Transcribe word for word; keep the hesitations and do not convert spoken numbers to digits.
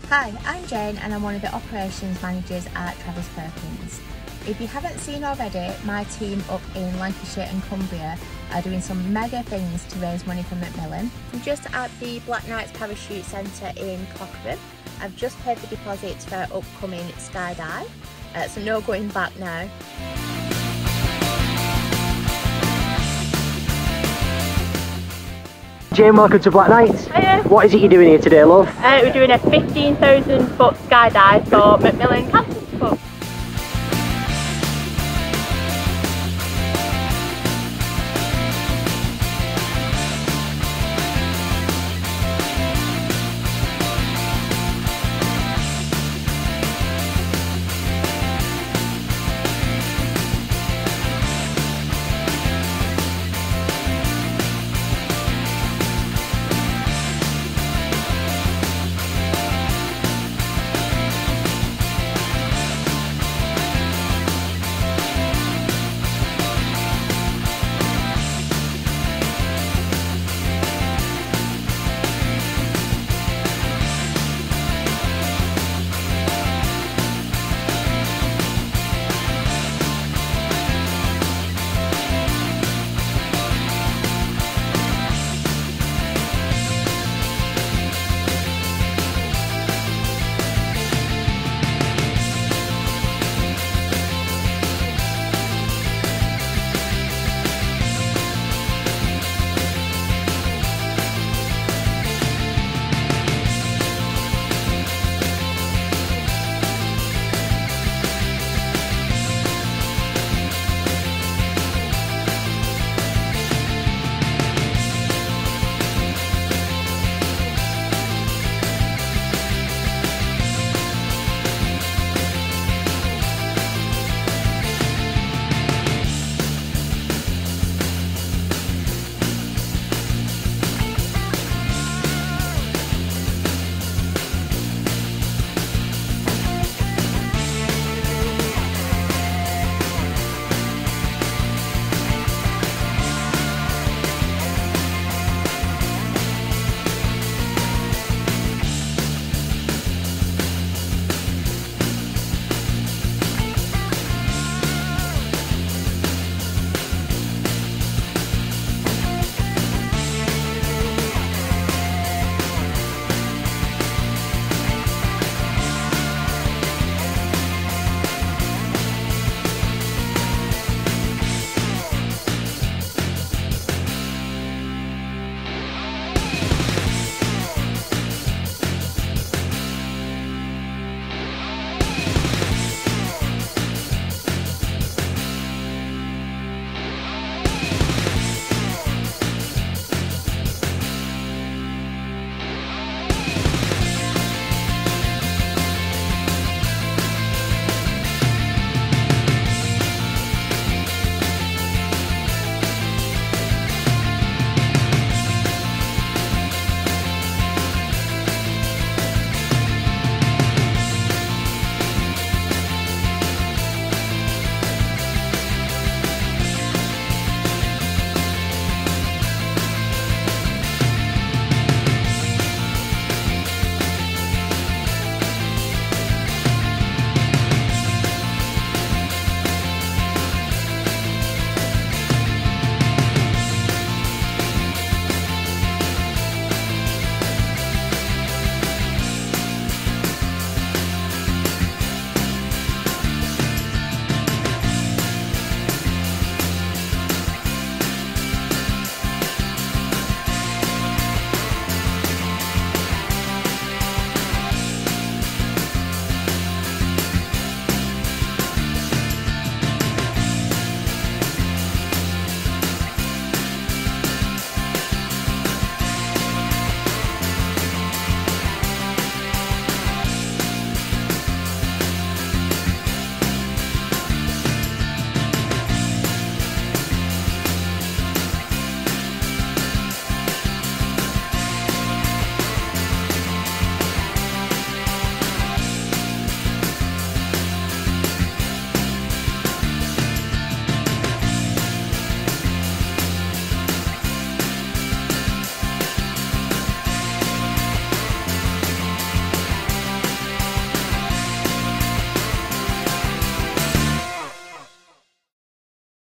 Hi, I'm Jane and I'm one of the operations managers at Travis Perkins. If you haven't seen already, my team up in Lancashire and Cumbria are doing some mega things to raise money for Macmillan. I'm just at the Black Knights Parachute Centre in Cochrane. I've just paid the deposits for our upcoming skydive, uh, so no going back now. Jane, welcome to Black Knights. Hiya. What is it you're doing here today, love? Uh, we're doing a fifteen thousand foot skydive for Macmillan Campus.